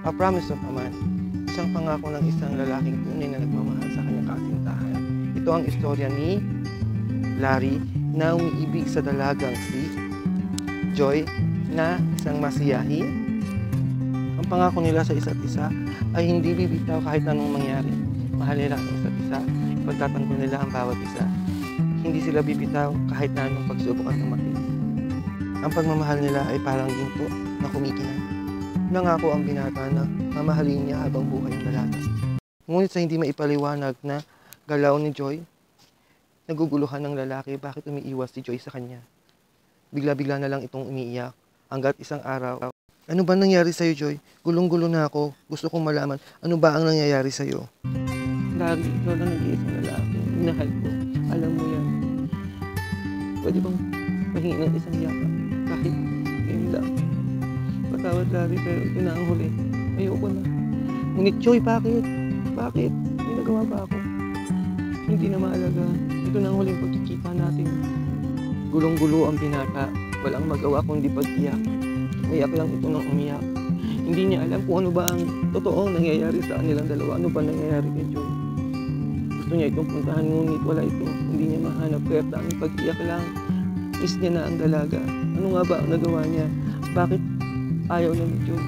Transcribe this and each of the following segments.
A Promise of a Man, isang pangako ng isang lalaking tunay na nagmamahal sa kanyang kasintahan. Ito ang istorya ni Larry na umiibig sa dalagang si Joy na isang masiyahin. Ang pangako nila sa isa't isa ay hindi bibitaw kahit anong mangyari. Mahal nila ang isa't isa, ipagtatanggol nila ang bawat isa. Hindi sila bibitaw kahit na anong pagsubok at dumating. Ang pagmamahal nila ay parang ginto na kumikinang. Nangako ang binata na mamahalin niya habang buhay ang dalaga. Ngunit sa hindi maipaliwanag na galaw ni Joy, naguguluhan ng lalaki bakit umiiwas si Joy sa kanya. Bigla-bigla na lang itong umiiyak hanggat isang araw. Ano ba nangyari sa'yo, Joy? Gulong-gulo na ako. Gusto kong malaman, ano ba ang nangyayari sa'yo? Lagi, ikaw lang nag-iisang lalaki. Minahal ko. Alam mo yan. Pwede bang mahingi ng isang yakap? Kahit yun lang. Patawad lagi, pero ito na ang huli. Ayoko na. Ngunit, Joy, bakit? Bakit? May nagawa ba ako? Hindi na maalaga. Ito na ang huling pagkikita natin. Gulong-gulo ang binata. Walang magawa kundi pag-iyak. Umiyak lang ito ng umiyak. Hindi niya alam kung ano ba ang totoong nangyayari sa kanilang dalawa. Ano ba nangyayari kay Joy? Gusto niya itong puntahan, ngunit wala ito. Hindi niya mahanap. Kaya tanging pag-iyak lang. Miss niya na ang dalaga. Ano nga ba ang nagawa niya? Bakit ayaw na ni Joy?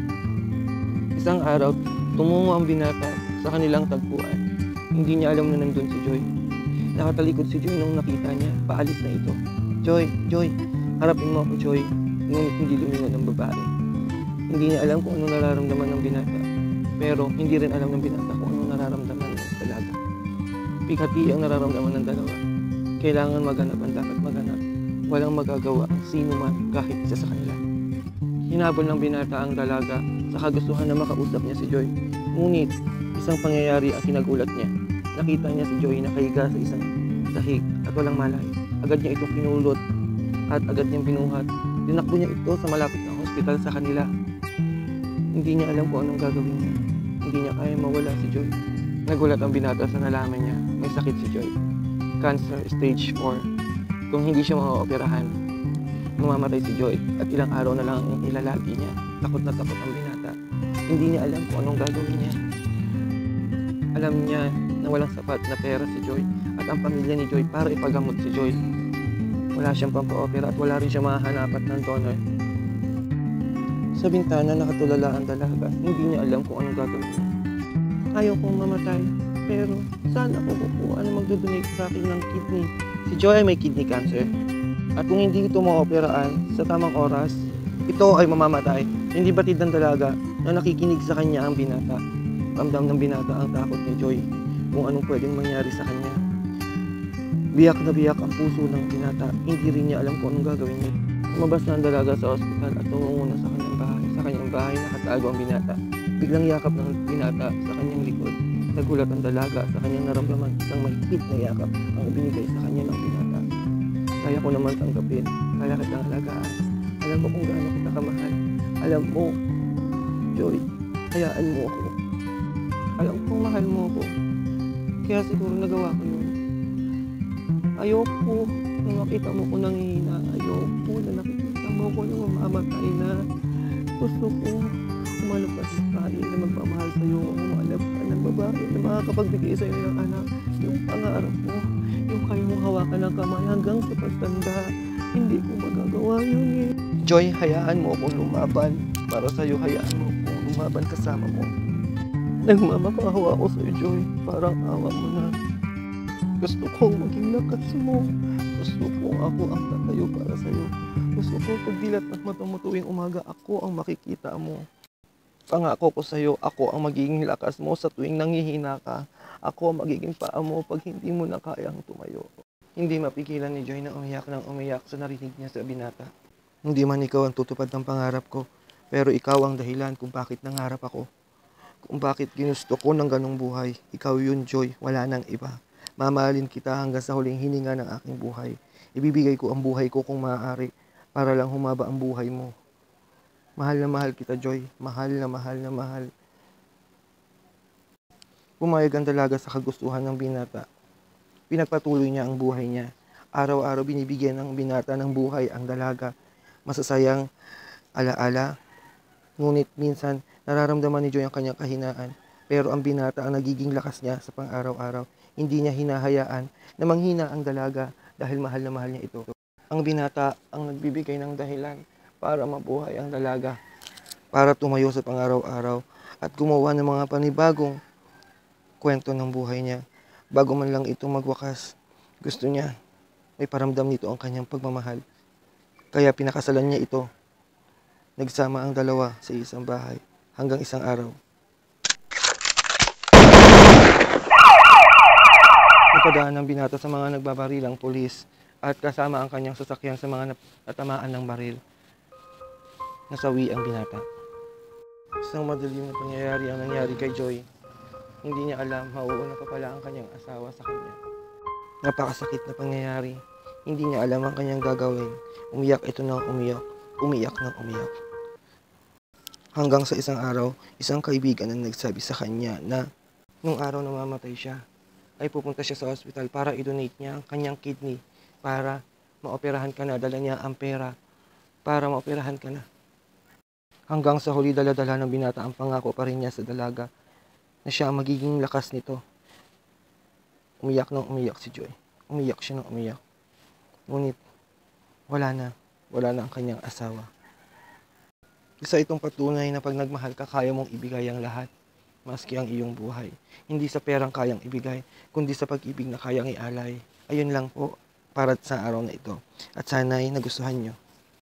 Isang araw, tumungo ang binata sa kanilang tagpuan. Hindi niya alam na nandun si Joy. Nakatalikod si Joy nung nakita niya. Paalis na ito. Joy, Joy, harapin mo ako, Joy. Ngunit hindi lumingon ng babae. Hindi niya alam kung ano nararamdaman ng binata. Pero hindi rin alam ng binata kung ano nararamdaman ng dalaga. Pighati ang nararamdaman ng dalawa. Kailangan maghanap ang dapat maghanap. Walang magagawa ang sino man kahit isa sa kanila. Hinabol ng binata ang dalaga sa kagustuhan na makausap niya si Joy. Ngunit isang pangyayari ang kinagulat niya. Nakita niya si Joy nakahiga sa isang sahig at walang malay. Agad niya itong pinulot at agad niyang binuhat. Dinakbo niya ito sa malapit na hospital sa kanila. Hindi niya alam kung anong gagawin niya. Hindi niya kaya mawala si Joy. Nagulat ang binata sa nalaman niya may sakit si Joy. Cancer stage 4. Kung hindi siya makaoperahan, mamamatay si Joy at ilang araw na lang ang ilalagi niya. Takot na takot ang binata. Hindi niya alam kung anong gagawin niya. Alam niya na walang sapat na pera si Joy at ang pamilya ni Joy para ipagamot si Joy. Wala siyang pampa-opera at wala rin siya mahahanapan ng donor. Sa bintana nakatulala ang dalaga. Hindi niya alam kung anong gagawin niya. Ayaw kong mamatay, pero saan ako kukuha na magdodonate sa akin ng kidney? Si Joy ay may kidney cancer. At kung hindi ito maoperaan sa tamang oras, ito ay mamamatay. Hindi batid ng dalaga na nakikinig sa kanya ang binata. Ramdam ng binata ang takot ni Joy kung anong pwedeng mangyari sa kanya. Biyak na biyak ang puso ng binata. Hindi rin niya alam kung anong gagawin niya. Lumabas na ang dalaga sa ospital at tumungo na sa kanyang bahay. Sa kanyang bahay nakatago ang binata. Biglang yakap ng binata sa kanyang likod. Nagulat ang dalaga sa kanyang naramdaman. Isang mahigpit na yakap ang ibinigay sa kanya ng binata. Kaya ko naman tanggapin. Kaya kitang alagaan. Alam mo kung gaano kita kamahal. Alam mo, Joy, hayaan mo ako. Alam kong mahal mo ako. Kaya siguro nagawa ko yun. Ayoko na makita mo ko nangihina. Ayoko na nakikita mo ko na mamamatay na. Gusto ko umanap ka sa babae na magmamahal sa'yo. Umanap ka ng babae na makakapagbigay sa'yo ng anak. Yung pangarap mo. Yung kaya mong hawakan ng kamay hanggang sa pagtanda. Hindi ko magagawa yun eh. Joy, hayaan mo akong lumaban. Para sa'yo, hayaan mo akong lumaban kasama mo. Nagmamakahawa ako sa'yo, Joy. Parang awa mo na. Gusto kong maging lakas mo. Gusto kong ako ang tatayo para sa'yo. Gusto ko pagdilat at mata mo tuwing umaga, ako ang makikita mo. Pangako ko sa'yo, ako ang magiging lakas mo sa tuwing nanghihina ka. Ako ang magiging paa mo pag hindi mo na kayang tumayo. Hindi mapigilan ni Joy na umiyak ng umiyak sa narinig niya sa binata. Hindi man ikaw ang tutupad ng pangarap ko, pero ikaw ang dahilan kung bakit nangarap ako. Kung bakit ginusto ko ng ganong buhay. Ikaw yun, Joy, wala nang iba. Mamahalin kita hanggang sa huling hininga ng aking buhay. Ibibigay ko ang buhay ko kung maaari para lang humaba ang buhay mo. Mahal na mahal kita, Joy. Mahal na mahal na mahal. Pumayag ang dalaga sa kagustuhan ng binata. Pinagpatuloy niya ang buhay niya. Araw-araw binibigyan ng binata ng buhay ang dalaga. Masasayang alaala. Ngunit minsan Nararamdaman ni Joy ang kanyang kahinaan, pero ang binata ang nagiging lakas niya sa pang-araw-araw. Hindi niya hinahayaan na manghina ang dalaga dahil mahal na mahal niya ito. Ang binata ang nagbibigay ng dahilan para mabuhay ang dalaga, para tumayo sa pang-araw-araw at gumawa ng mga panibagong kwento ng buhay niya. Bago man lang ito magwakas, gusto niya may paramdam nito ang kanyang pagmamahal. Kaya pinakasalan niya ito. Nagsama ang dalawa sa isang bahay hanggang isang araw. Napadaan ng binata sa mga nagbabarilang pulis at kasama ang kanyang sasakyan sa mga natamaan ng baril. Nasawi ang binata. Isang madilim na pangyayari ang nangyari kay Joy. Hindi niya alam, mauuna pa pala ang kanyang asawa sa kanya. Napakasakit na pangyayari. Hindi niya alam ang kanyang gagawin. Umiyak ito ng umiyak. Umiyak ng umiyak. Hanggang sa isang araw, isang kaibigan ang nagsabi sa kanya na nung araw na mamatay siya, ay pupunta siya sa ospital para i-donate niya ang kanyang kidney para maoperahan ka na. Dala niya ang pera para maoperahan ka na. Hanggang sa huli dala-dala ng binata ang pangako pa rin niya sa dalaga na siya ang magiging lakas nito. Umiyak ng umiyak si Joy. Umiyak siya ng umiyak. Ngunit wala na ang kanyang asawa. Isa itong patunay na pag nagmahal ka, kaya mong ibigay ang lahat, maski ang iyong buhay. Hindi sa perang kayang ibigay, kundi sa pag-ibig na kayang ialay. Ayun lang po para sa araw na ito. At sana'y nagustuhan nyo.